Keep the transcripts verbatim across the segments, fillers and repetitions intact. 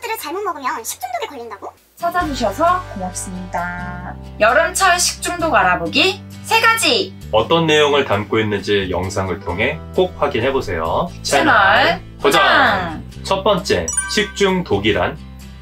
것들을 잘못 먹으면 식중독에 걸린다고? 찾아주셔서 고맙습니다. 여름철 식중독 알아보기 세 가지! 어떤 내용을 담고 있는지 영상을 통해 꼭 확인해보세요. 채널 고정! 첫 번째, 식중독이란?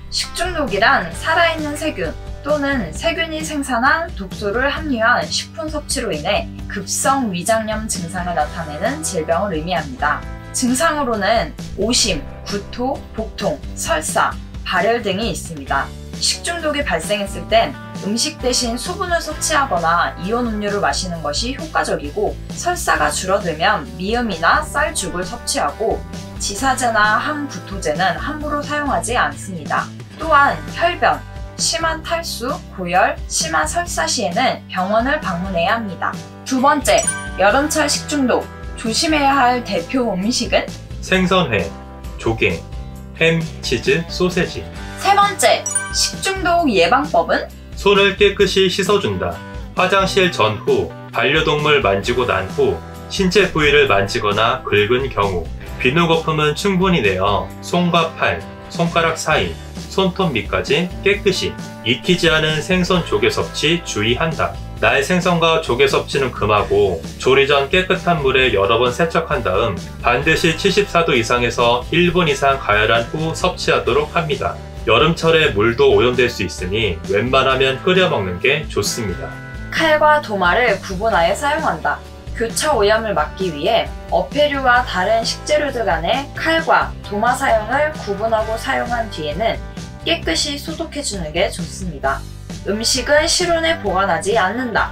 식중독이란 살아있는 세균 또는 세균이 생산한 독소를 함유한 식품 섭취로 인해 급성 위장염 증상을 나타내는 질병을 의미합니다. 증상으로는 오심, 구토, 복통, 설사, 발열 등이 있습니다. 식중독이 발생했을 땐 음식 대신 수분을 섭취하거나 이온 음료를 마시는 것이 효과적이고, 설사가 줄어들면 미음이나 쌀죽을 섭취하고, 지사제나 항구토제는 함부로 사용하지 않습니다. 또한 혈변, 심한 탈수, 고열, 심한 설사 시에는 병원을 방문해야 합니다. 두 번째, 여름철 식중독. 조심해야 할 대표 음식은? 생선회, 조개, 햄, 치즈, 소세지. 세 번째, 식중독 예방법은? 손을 깨끗이 씻어준다. 화장실 전후, 반려동물 만지고 난 후, 신체 부위를 만지거나 긁은 경우, 비누 거품은 충분히 내어 손과 팔, 손가락 사이, 손톱 밑까지 깨끗이. 익히지 않은 생선 조개 섭취 주의한다. 날 생선과 조개 섭취는 금하고, 조리 전 깨끗한 물에 여러 번 세척한 다음 반드시 칠십사 도 이상에서 일 분 이상 가열한 후 섭취하도록 합니다. 여름철에 물도 오염될 수 있으니 웬만하면 끓여 먹는 게 좋습니다. 칼과 도마를 구분하여 사용한다. 교차 오염을 막기 위해 어패류와 다른 식재료들 간의 칼과 도마 사용을 구분하고 사용한 뒤에는 깨끗이 소독해주는 게 좋습니다. 음식은 실온에 보관하지 않는다.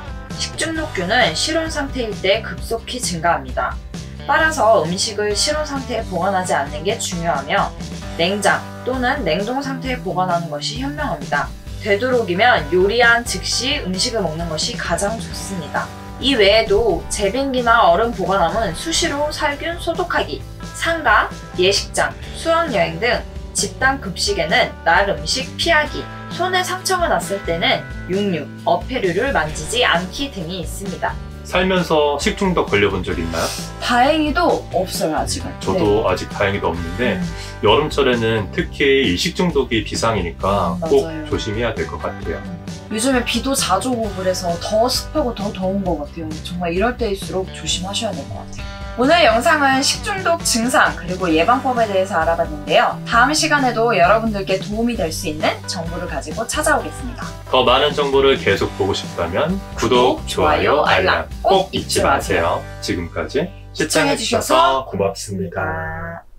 식중독균은 실온 상태일 때 급속히 증가합니다. 따라서 음식을 실온 상태에 보관하지 않는 게 중요하며, 냉장 또는 냉동 상태에 보관하는 것이 현명합니다. 되도록이면 요리한 즉시 음식을 먹는 것이 가장 좋습니다. 이 외에도 제빙기나 얼음 보관함은 수시로 살균 소독하기, 상가, 예식장, 수학여행 등 집단 급식에는 날 음식 피하기, 손에 상처가 났을 때는 육류, 어패류를 만지지 않기 등이 있습니다. 살면서 식중독 걸려본 적 있나요? 다행히도 없어요, 아직은. 저도 네. 아직 다행히도 없는데 음. 여름철에는 특히 이 식중독이 비상이니까 음, 꼭 맞아요. 조심해야 될 것 같아요. 요즘에 비도 자주 오고 그래서 더 습하고 더 더운 것 같아요. 정말 이럴 때일수록 조심하셔야 될 것 같아요. 오늘 영상은 식중독 증상 그리고 예방법에 대해서 알아봤는데요. 다음 시간에도 여러분들께 도움이 될 수 있는 정보를 가지고 찾아오겠습니다. 더 많은 정보를 계속 보고 싶다면 구독, 좋아요, 알람 꼭 잊지 마세요. 지금까지 시청해주셔서 고맙습니다.